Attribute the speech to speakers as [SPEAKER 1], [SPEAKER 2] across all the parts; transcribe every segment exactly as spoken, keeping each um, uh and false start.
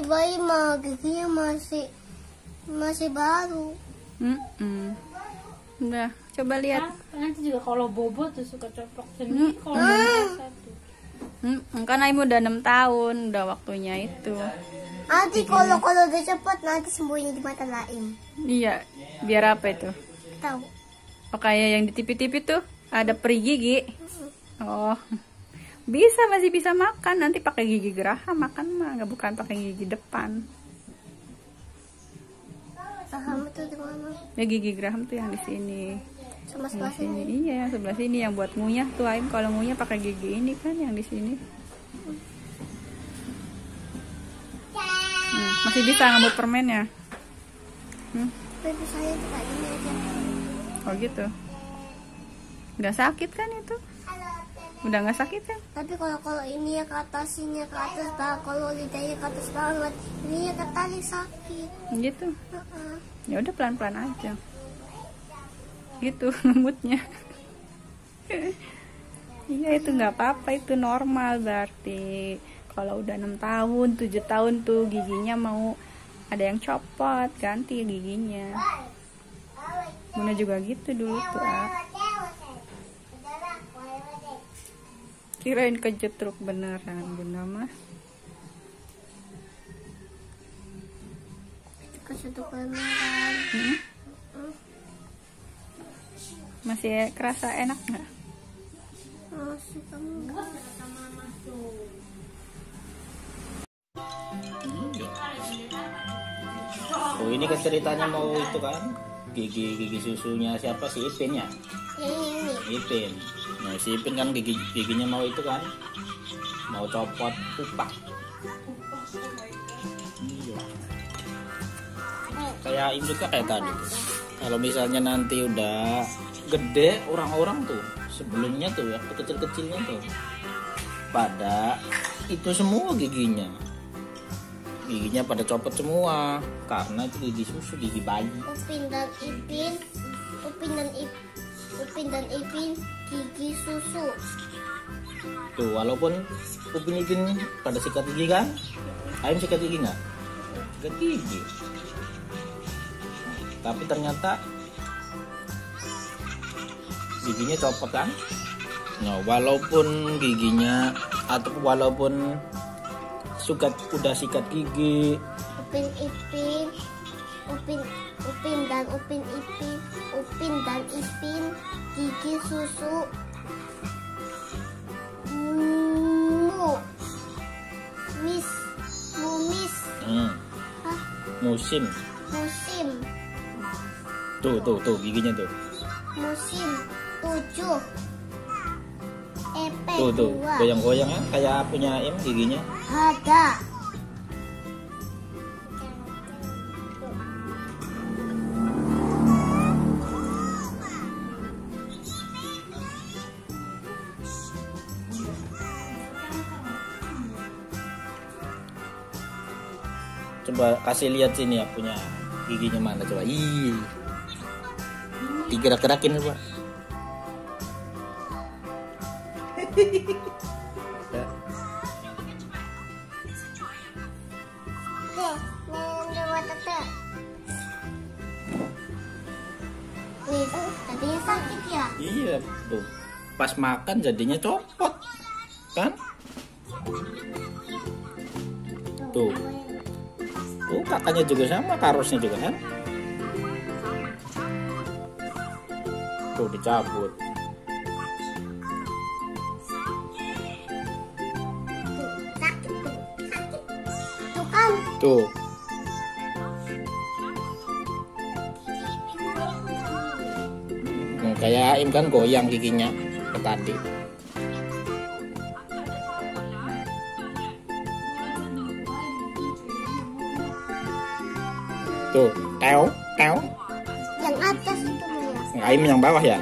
[SPEAKER 1] bayi mah giginya masih masih baru.
[SPEAKER 2] Mm-mm. Udah, coba lihat.
[SPEAKER 3] Ah, nanti juga kalau bobo tuh suka coplok sendiri kalau hmm. satu.
[SPEAKER 2] Hmm, kan Aim udah enam tahun, udah waktunya itu.
[SPEAKER 1] Nanti kalau kalau udah cepet nanti sembunyi di mata Laim.
[SPEAKER 2] Iya, biar apa itu?
[SPEAKER 1] Tahu.
[SPEAKER 2] Oh, kayak yang di T V-T V tuh ada peri gigi. Oh, bisa, masih bisa makan. Nanti pakai gigi geraham makan mah, nggak bukan pakai gigi depan.
[SPEAKER 1] Geraham itu di mana?
[SPEAKER 2] Ya gigi geraham tuh yang di sini.
[SPEAKER 1] Sama sebelah sini.
[SPEAKER 2] Iya, yang sebelah sini yang buat ngunyah tuh Aim kalau ngunyah pakai gigi ini kan yang di sini. Hmm, masih bisa ngambil permennya. Hmm.
[SPEAKER 1] Tapi saya tuh kayak ini aja.
[SPEAKER 2] Oh gitu. Nggak sakit kan itu? Udah nggak sakit kan?
[SPEAKER 1] Tapi kalau kalau ini ya ke atas, ini ke atas, bah, kalau lidahnya ke atas banget, ini ya ke tali sakit.
[SPEAKER 2] Gitu.
[SPEAKER 1] Uh-uh.
[SPEAKER 2] Ya udah pelan-pelan aja. Gitu lembutnya. Iya itu nggak apa-apa, itu normal berarti. Kalau udah enam tahun, tujuh tahun tuh giginya mau ada yang copot, ganti giginya. Bunda juga gitu dulu tuh. Ah. Kirain kejetruk beneran Bunda mah.
[SPEAKER 1] Kejetruk beneran.
[SPEAKER 2] Hmm? Masih kerasa enak nggak?
[SPEAKER 1] Masih enggak.
[SPEAKER 4] Oh ini kan ceritanya mau itu kan gigi gigi susunya siapa sih Ipin ya?
[SPEAKER 1] Ini.
[SPEAKER 4] Ipin. Nah si Ipin kan gigi giginya mau itu kan mau copot pupak. Iya. Kayak ini juga kayak tadi. Kalau misalnya nanti udah gede orang-orang tuh sebelumnya tuh ya kecil-kecilnya tuh pada itu semua giginya. Giginya pada copot semua karena itu gigi susu, gigi bayi.
[SPEAKER 1] Upin dan Ipin, Upin dan Ipin, Upin dan Ipin gigi susu.
[SPEAKER 4] Tuh walaupun Upin Ipin pada sikat gigi kan, Aim sikat gigi nggak? Sikat gigi. Tapi ternyata giginya copot kan? Nah walaupun giginya atau walaupun suka udah sikat gigi,
[SPEAKER 1] Upin Ipin, Upin Upin dan Upin Ipin, Upin dan Ipin gigi susu. Mu, mis, mumis,
[SPEAKER 4] hmm.
[SPEAKER 1] Hah?
[SPEAKER 4] musim.
[SPEAKER 1] Musim,
[SPEAKER 4] Tuh tuh tuh giginya tuh.
[SPEAKER 1] musim tujuh. E P
[SPEAKER 4] Tuh tuh
[SPEAKER 1] dua.
[SPEAKER 4] goyang-goyang ya kayak punya Im giginya.
[SPEAKER 1] Ada.
[SPEAKER 4] Coba kasih lihat sini ya punya giginya mana coba. Ih. Digerak-gerakin coba.
[SPEAKER 1] Nih, tadinya sakit ya?
[SPEAKER 4] Iya tuh. Pas makan jadinya copot. Kan? Tuh. Tuh kakaknya juga sama, karosnya juga kan? Tuh dicabut.
[SPEAKER 1] Sakit tuh, sakit. Tuh kan?
[SPEAKER 4] Tuh. Hmm, kayak Im kan goyang giginya ke tadi. Tuh, teo, teo.
[SPEAKER 1] Yang atas itu ya.
[SPEAKER 4] Aim yang bawah ya.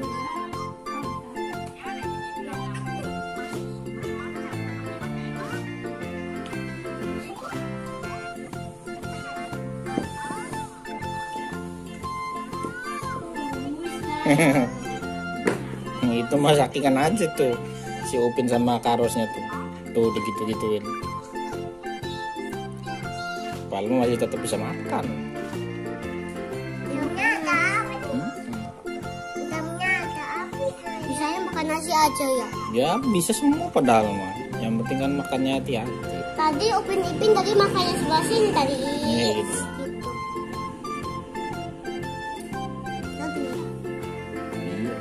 [SPEAKER 4] Itu mah sakingan aja tuh si Upin sama karosnya tuh. Tuh begitu gituin. Palma masih tetap bisa makan.
[SPEAKER 1] Dalamnya ada apa nih?
[SPEAKER 4] Hmm.
[SPEAKER 1] Dalamnya ada apa? Bisanya makan nasi aja ya.
[SPEAKER 4] Ya bisa semua padahal mah. Yang penting kan makannya hati-hati.
[SPEAKER 1] Tadi Upin Ipin tadi makannya sebelah sini tadi.
[SPEAKER 4] Iya, gitu.
[SPEAKER 1] Gitu. Tadi.
[SPEAKER 4] Iya.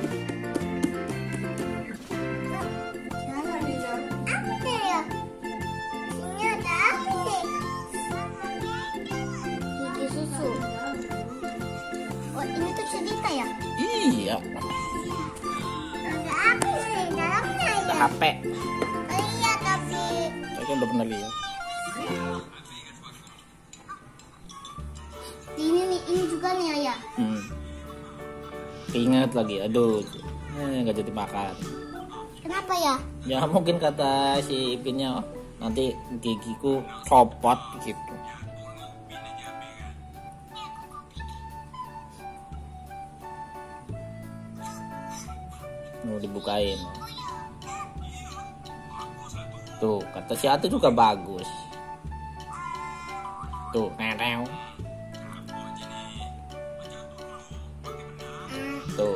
[SPEAKER 1] Apa ya? Ini ada apa nih? Gigi susu. Oh ini tuh cerita ya?
[SPEAKER 4] Iya.
[SPEAKER 1] Ada apa nih dalamnya
[SPEAKER 4] Ada
[SPEAKER 1] ya?
[SPEAKER 4] H P.
[SPEAKER 1] Oh iya tapi.
[SPEAKER 4] Saya kan udah pernah lihat.
[SPEAKER 1] Ini nih ini juga nih ayah.
[SPEAKER 4] Hmm. Ingat lagi, aduh, eh, nggak jadi makan.
[SPEAKER 1] Kenapa ya?
[SPEAKER 4] Ya mungkin kata si Ipinnya, oh, nanti gigiku copot gitu. Mau dibukain. Tuh, kata si Atu juga bagus. Tuh, nerew. Tuh.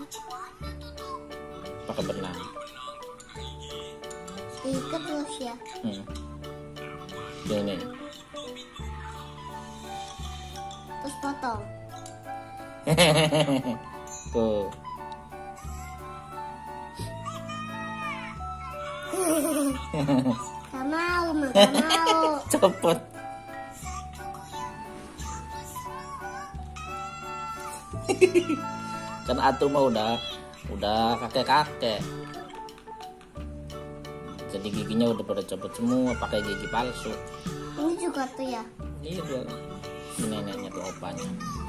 [SPEAKER 4] Pakai benang.
[SPEAKER 1] Ikat terus ya.
[SPEAKER 4] Hmm. Ini.
[SPEAKER 1] Terus potong.
[SPEAKER 4] Tuh.
[SPEAKER 1] Gak mau, mah gak mau.
[SPEAKER 4] Cepet. Kan Atu mah udah udah kakek-kakek. Jadi giginya udah pada copot semua pakai gigi palsu.
[SPEAKER 1] Ini juga tuh ya.
[SPEAKER 4] Iya dong. Ini neneknya tuh opanya.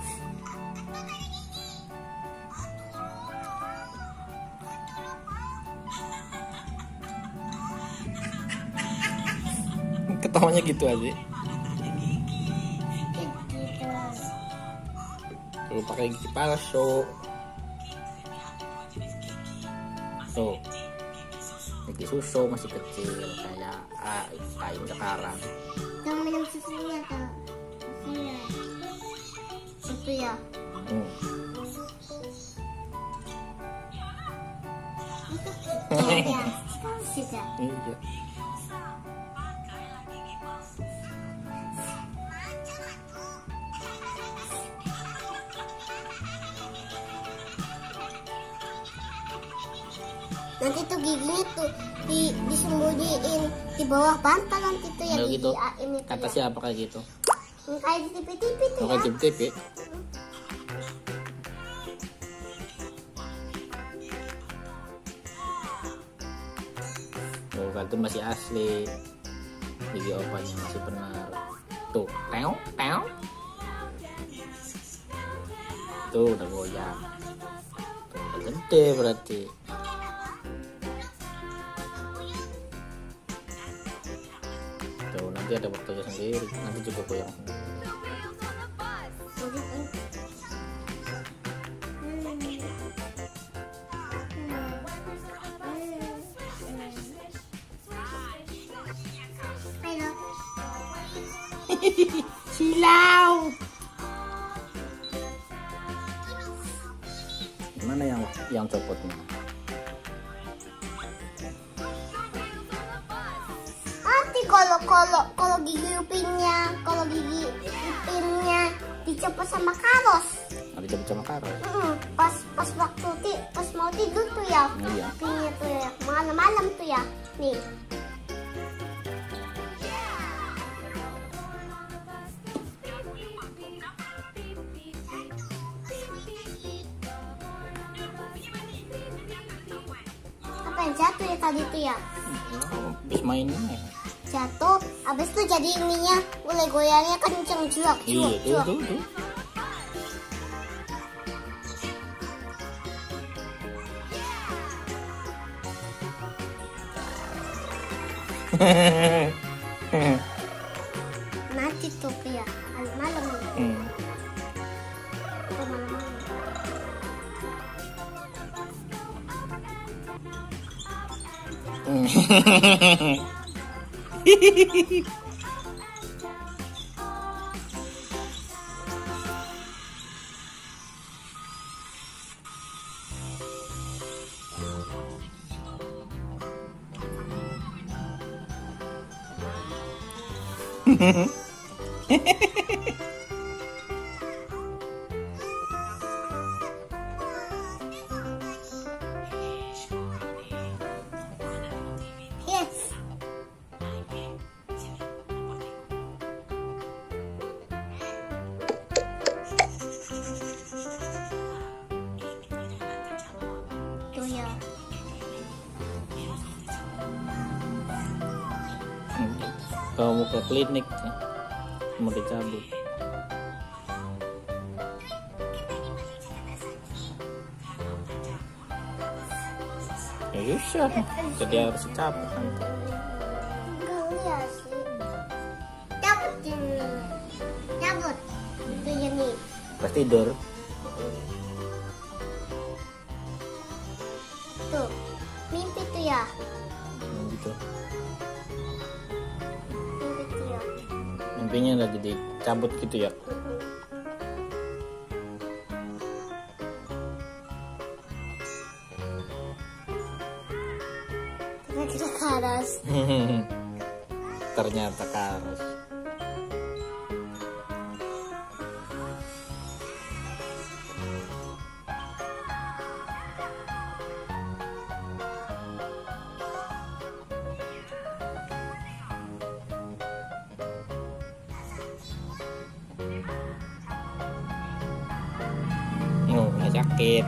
[SPEAKER 4] Ketawanya gitu aja.
[SPEAKER 1] Gitu.
[SPEAKER 4] Tuh pakai gigi palsu. Tuh. Gigi susu masih kecil kayak ah, kain sekarang.
[SPEAKER 1] Yang minum susunya kan. Susunya. Itu ya.
[SPEAKER 4] Hmm.
[SPEAKER 1] Iya. Sudah.
[SPEAKER 4] Iya.
[SPEAKER 1] Nanti tuh giginya tuh di, disembunyiin di bawah bantal nanti tuh ya
[SPEAKER 4] Nah,
[SPEAKER 1] gigi
[SPEAKER 4] gitu.
[SPEAKER 1] A ini tuh
[SPEAKER 4] Kata
[SPEAKER 1] ya.
[SPEAKER 4] siapa kayak gitu?
[SPEAKER 1] Hmm, kayak di T V T V tuh
[SPEAKER 4] Pakai
[SPEAKER 1] ya.
[SPEAKER 4] T V. Oh, kan itu masih asli. Gigi opanya masih benar. Tuh, teong, teong. Tuh udah goyang. Tuh, udah gede berarti. Tuh, nanti ada waktunya sendiri. Nanti juga goyang sendiri.
[SPEAKER 1] Silau.
[SPEAKER 4] Gimana yang yang copotnya?
[SPEAKER 1] Nanti kalau kalau kalau gigi Upinnya, kalau gigi Upinnya dicopot sama Karos.
[SPEAKER 4] Ada cepet sama karo.
[SPEAKER 1] Hmm, pas pas waktu ti, pas mau tidur tuh ya.
[SPEAKER 4] Iya.
[SPEAKER 1] Upinnya tuh ya, malam-malam tuh ya. Nih. Apa yang jatuh ya tadi tuh ya?
[SPEAKER 4] Habis mainnya.
[SPEAKER 1] Jatuh, habis itu jadi ininya mulai goyangnya kenceng juak
[SPEAKER 4] Iya,
[SPEAKER 1] juak
[SPEAKER 4] tuh
[SPEAKER 1] juak.
[SPEAKER 4] tuh tuh.
[SPEAKER 1] Nanti tuh ya, malam-malam.
[SPEAKER 4] Hmm.
[SPEAKER 1] Atau malam-malam. Yes. Tuh ya.
[SPEAKER 4] Kalau mau ke klinik mau dicabut. Ya susah, jadi harus cabut nanti.
[SPEAKER 1] Enggak lihat sih. Cabut ini. Cabut. Itu ya nih.
[SPEAKER 4] Pas tidur.
[SPEAKER 1] Tuh. Mimpi tuh ya.
[SPEAKER 4] Hmm, gitu.
[SPEAKER 1] Mimpi tuh ya.
[SPEAKER 4] Mimpinya lagi dicabut gitu ya.
[SPEAKER 1] Ternyata karas.
[SPEAKER 4] Ternyata karas. Oh, nggak sakit.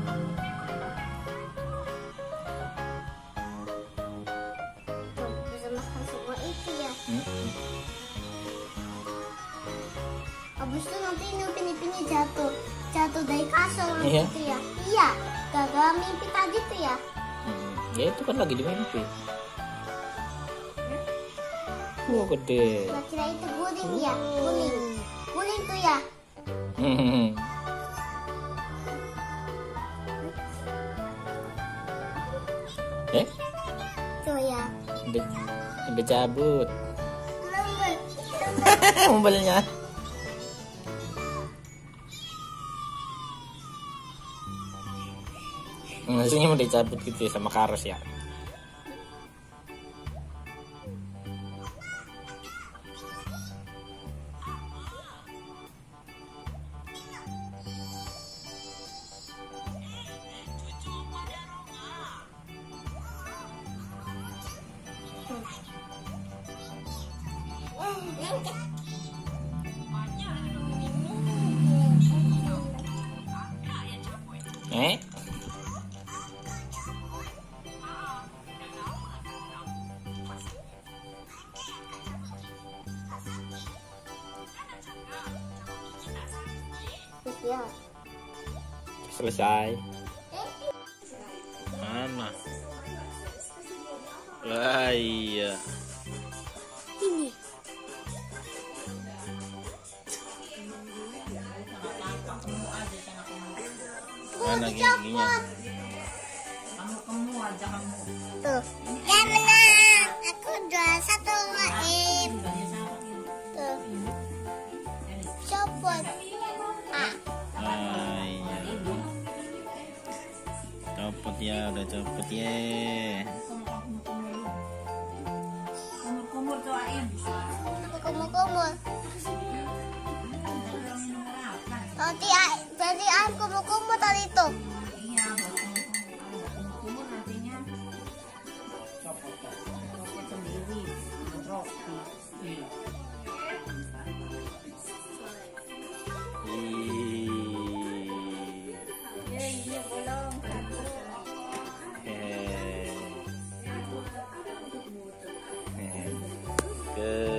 [SPEAKER 1] Tuh, bisa makan semua itu ya.
[SPEAKER 4] Hmm.
[SPEAKER 1] Habis itu nanti upin-ipinnya jatuh. Jatuh dari kasur
[SPEAKER 4] Iya.
[SPEAKER 1] gitu ya. Iya. Gagal mimpi tadi tuh ya.
[SPEAKER 4] Hmm. Ya itu kan lagi di mimpi. Wah, gede.
[SPEAKER 1] Kira-kira itu guling ya. Guling. Guling tuh ya.
[SPEAKER 4] Hmm. Eh,
[SPEAKER 1] Tuh ya.
[SPEAKER 4] udah, udah cabut.
[SPEAKER 1] Lembut.
[SPEAKER 4] Mobilnya. Maksudnya mau dicabut gitu ya sama karas ya. Eh?
[SPEAKER 1] Ya.
[SPEAKER 4] Selesai. Mana? Lah iya.
[SPEAKER 1] Ini.
[SPEAKER 4] Mana giginya?
[SPEAKER 1] Tuh. Ya menang. Aku dua satu Maim. Tuh. Copot. Ah.
[SPEAKER 4] Ah, iya. Copot ya, udah copot ya.
[SPEAKER 1] Kumur-kumur. Nanti jadi ayam kumur-kumur tadi tuh.
[SPEAKER 4] Ke